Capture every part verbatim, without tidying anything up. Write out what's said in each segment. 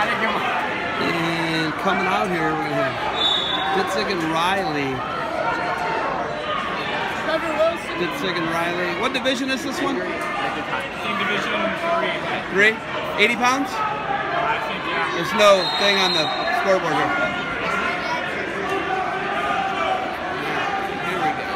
And coming out here, we're going to have Ditzig and Riley. Ditzig and Riley. What division is this one? In division three. Three? eighty pounds? I think, yeah. There's no thing on the scoreboard here. Here we go.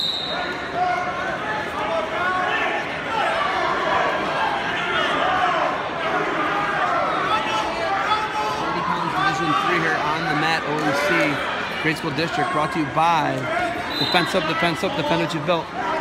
forty pounds division three here on the mat, O M C Grade School District, brought to you by Defense Up, Defense Up, defend what you've built.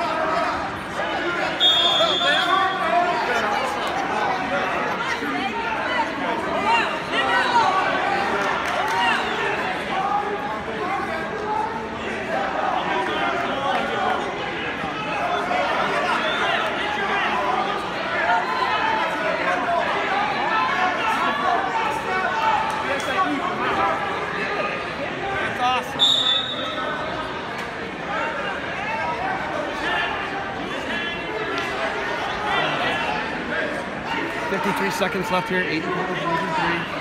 fifty-three seconds left here, eighty pounds, division three.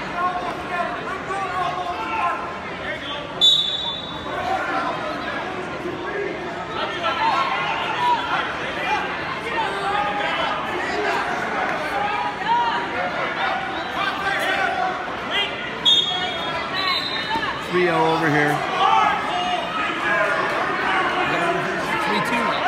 three oh over here. three two now.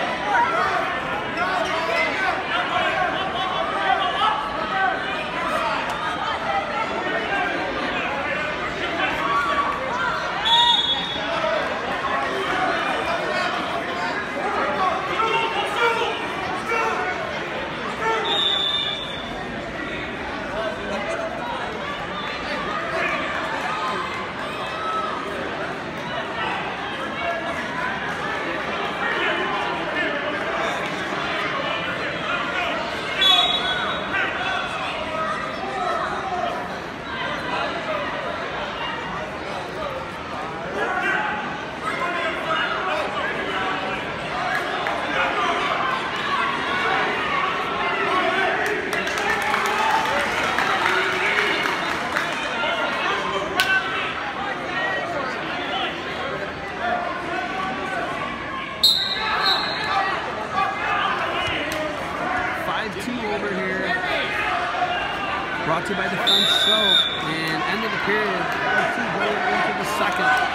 Brought to you by Defense Soap, and end of the period, two going into the second.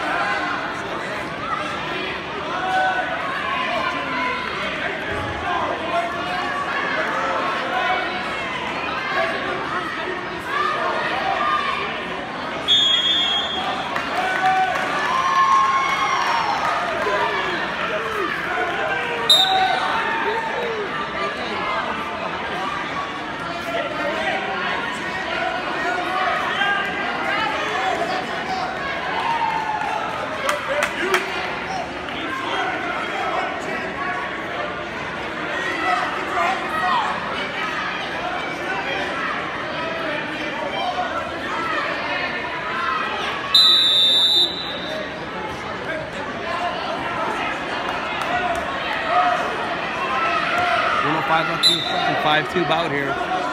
Five left in the second, five two bout here.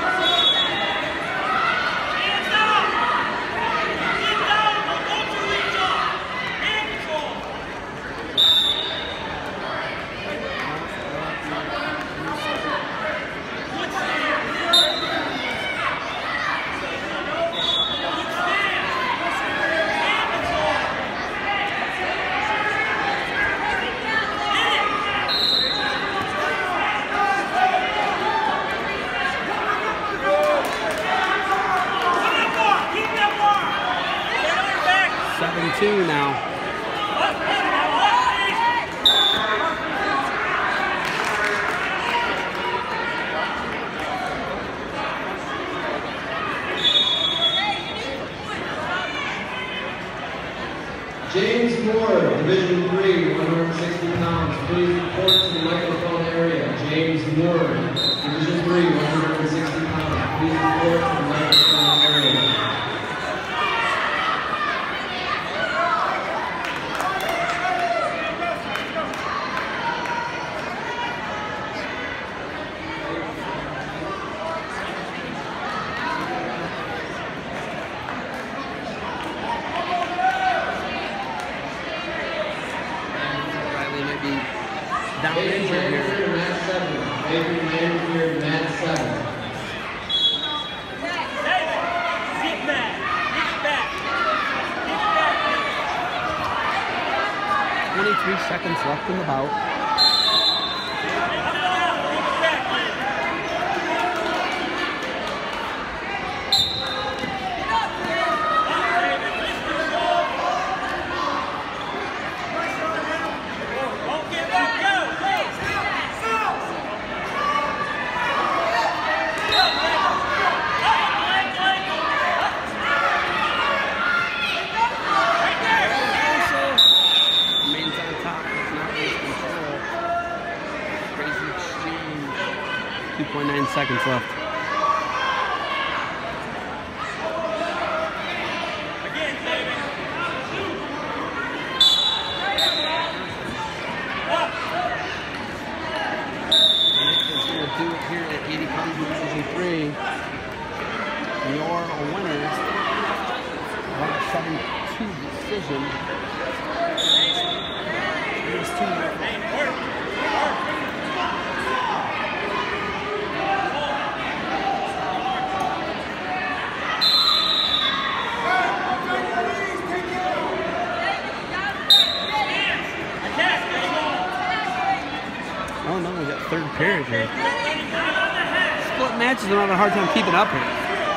seven two now. James Moore, Division three, one hundred sixty pounds. Please report to the microphone area. James Moore, Division three, one hundred sixty pounds. Please report to the microphone area. down injured here. Mat seven. Adrian Lanfear, mat seven. twenty-three seconds left in the bout. two point nine seconds left. Nick is going to do it here at eighty pounds division three. You're a winner on a seven two decision. Here's two. Oh no, we got third period here. Split matches, I'm having a hard time keeping up here.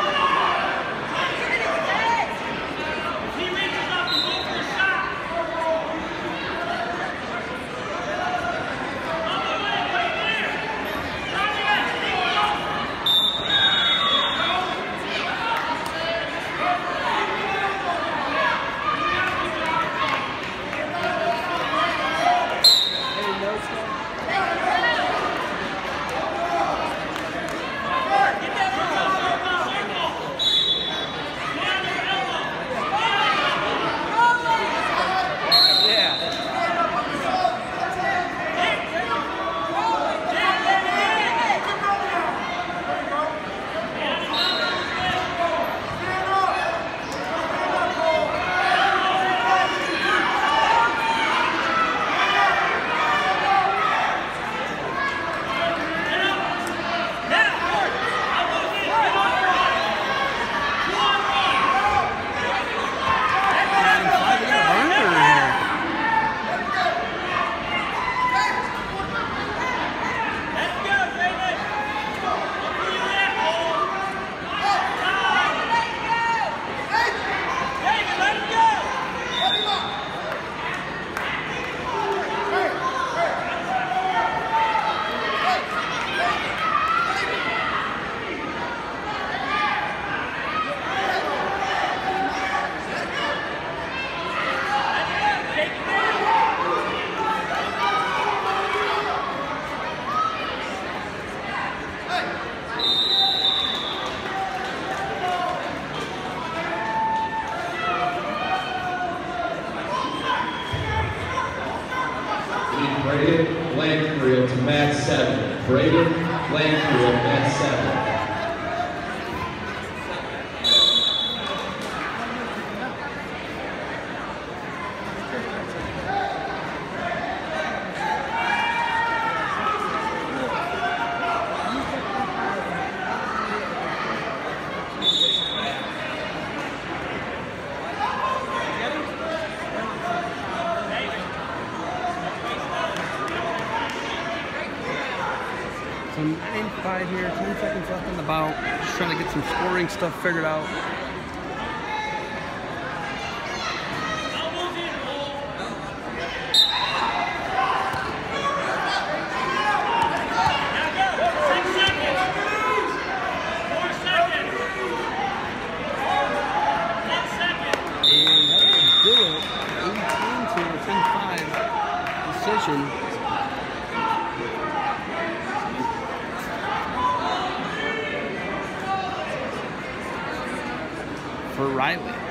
Braden Langfield to mat seven. Braden Langfield, mat seven. So nine five here, ten seconds left in the bout. Just trying to get some scoring stuff figured out. And that will do it. eighteen to a ten five decision. For Riley.